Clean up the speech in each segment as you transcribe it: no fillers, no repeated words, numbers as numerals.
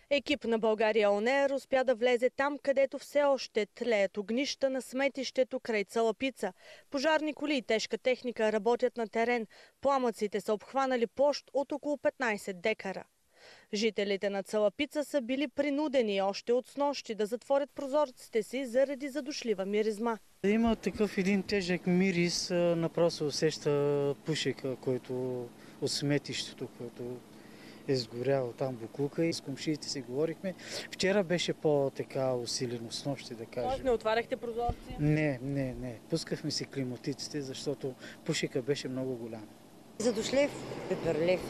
Екип на България Он Еър успя да влезе там, където все още тлеят огнища на сметището край Цалапица. Пожарни коли и тежка техника работят на терен. Пламъците са обхванали площ от около 15 декара. Жителите на Цалапица са били принудени още от снощи да затворят прозорците си заради задушлива миризма. Има такъв един тежък мирис, направо се усеща пушека, който от сметището, който е сгорял там буклука и с комшиите си говорихме. Вчера беше по-така усилено, с нощи да кажем. Не отваряхте прозорци? Не. Пускахме си климатиците, защото пушека беше много голям. Задушлив, пеперлив,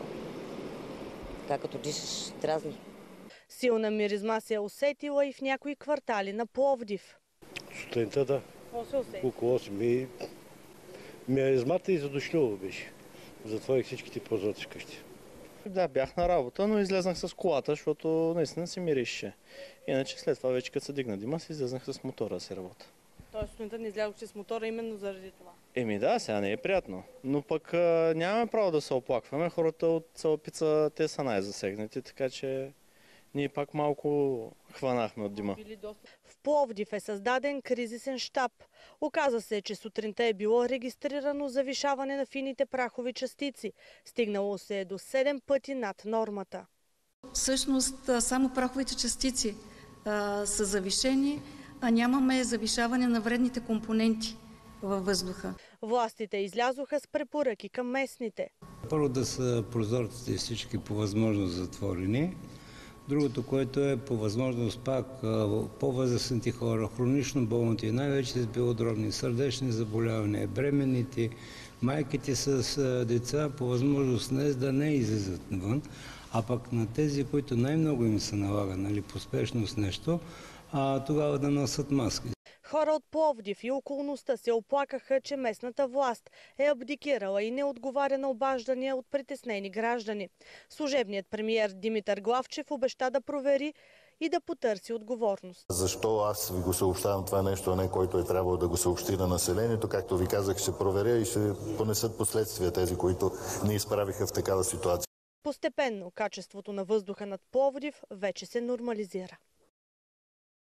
така като дишаш дразни. Силна миризма се е усетила и в някои квартали на Пловдив. Сутринта, да. Какво се усети? Около 8. Миризмата и задушливо беше. Затворих всичките прозорци къщи. Да, бях на работа, но излезнах с колата, защото наистина се мирише. Иначе след това вече като се дигна дима, си излезнах с мотора да си работя. Тоест сутринта не излязохте с мотора именно заради това? Да, сега не е приятно. Но пък нямаме право да се оплакваме. Хората от Цалапица, те са най-засегнати, така че ние пак малко хванахме от дима. В Пловдив е създаден кризисен щаб. Оказа се, че сутринта е било регистрирано завишаване на фините прахови частици. Стигнало се до 7 пъти над нормата. Всъщност само праховите частици са завишени, а нямаме завишаване на вредните компоненти във въздуха. Властите излязоха с препоръки към местните. Първо да са прозорците всички по възможност затворени. Другото, което е по възможност пак по-възрастните хора, хронично болните и най-вече с белодробни сърдечни заболявания, бременните, майките с деца, по възможност днес да не излизат навън, а пък на тези, които най-много им се налага, поспешно с нещо, тогава да носят маски. Хора от Пловдив и околността се оплакаха, че местната власт е абдикирала и не отговаря на обаждания от притеснени граждани. Служебният премиер Димитър Главчев обеща да провери и да потърси отговорност. Защо аз ви го съобщавам това нещо, а не който е трябвало да го съобщи на населението? Както ви казах, ще проверя и ще понесат последствия тези, които ни изправиха в такава ситуация. Постепенно качеството на въздуха над Пловдив вече се нормализира.